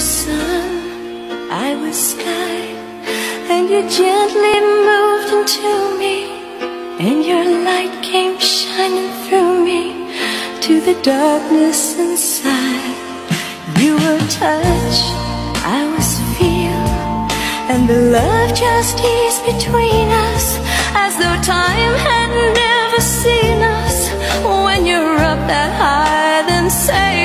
sun, I was sky, and you gently moved into me, and your light came shining through me to the darkness inside. You were touch, I was feel, and the love just eased between us, as though time had never seen us. When you're up that high, then say